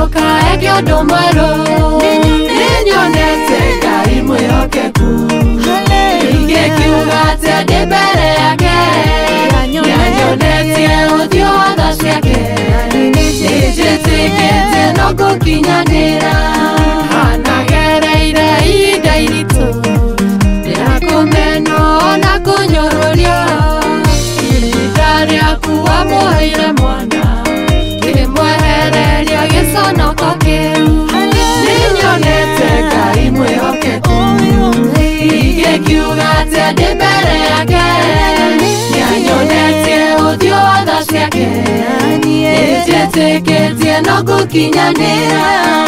Ndoka ekyo domaro Ninyonete Ngai mwĩhokeku Ingĩkiugate ndĩ mbere yake Nĩanyonetie ũthiũ wa tha ciake Nĩnjĩtĩkĩtie no ngũkinyanĩra Hanagereire ihinda iritũ rĩa kũmenwo na kũnyũrũrio Ihinda rĩaku wamũheire mwana Kĩmwehereria gĩconoko kĩu Nĩnyonete Ngai mwĩhokeku Ingĩkiugate ndĩ mbere yake Nĩanyonetie ũthiũ wa tha ciake Nĩnjĩtĩkĩtie no ngũkinyanĩra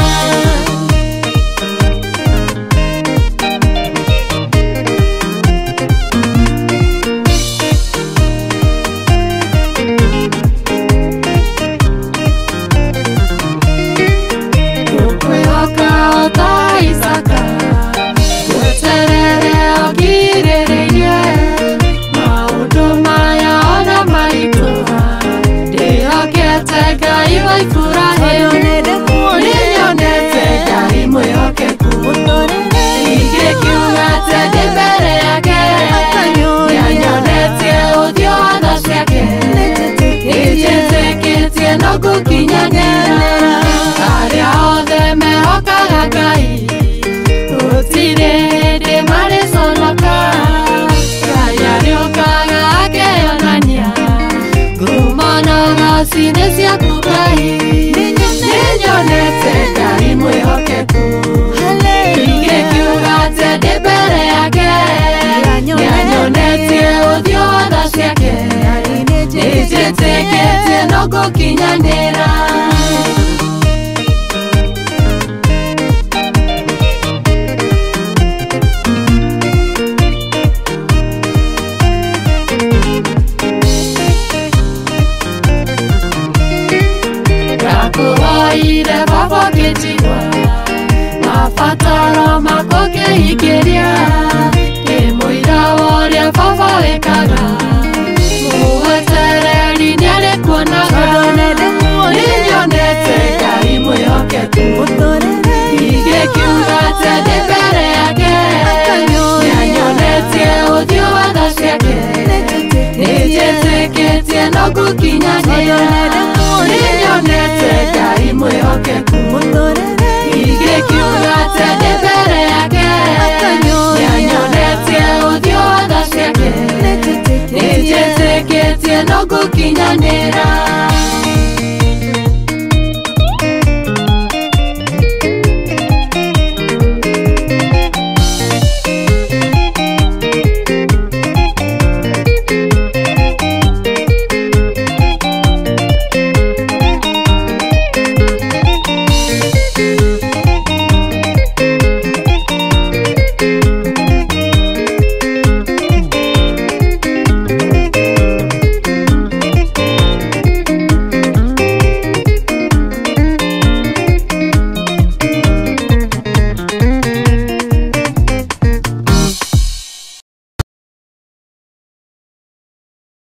Ninyonete Ngai mwĩhokeku Ingĩkiugate ndĩ mbere yake Nĩanyonetie ũthiũ wa tha ciake Nĩnjĩtĩkĩtie no ngũkinyanĩra Arĩa othe mehokaga Ngai Gũtirĩ hĩndĩ marĩconoka Ngai arĩũkaga akeyonania Ngumo na ng'aci nĩ ciaku Ngai Ninyonete Ngai mwĩhokeku Ingĩkiugate ndĩ mbere yake Nĩanyonetie ũthiũ wa tha ciake Nĩnjĩtĩkĩtie no ngũkinyanĩra Ndakuhoire Baba ngĩjigua mabataro makwa ngĩhingĩria Ngĩmũira ũrĩa Baba wĩkaga Mũwetereri nĩarĩkuonaga Ninyonete Ngai mwĩhokeku Ingĩkiugate ndĩ mbere yake Nĩanyonetie ũthiũ wa tha ciake Nĩnjĩtĩkĩtie no ngũkinyanĩra Ninyonete Ngai mwĩhokeku Ingĩkiugate ndĩ mbere yake Nĩanyonetie ũthiũ wa tha ciake Nĩnjĩtĩkĩtie no ngũkinyanĩra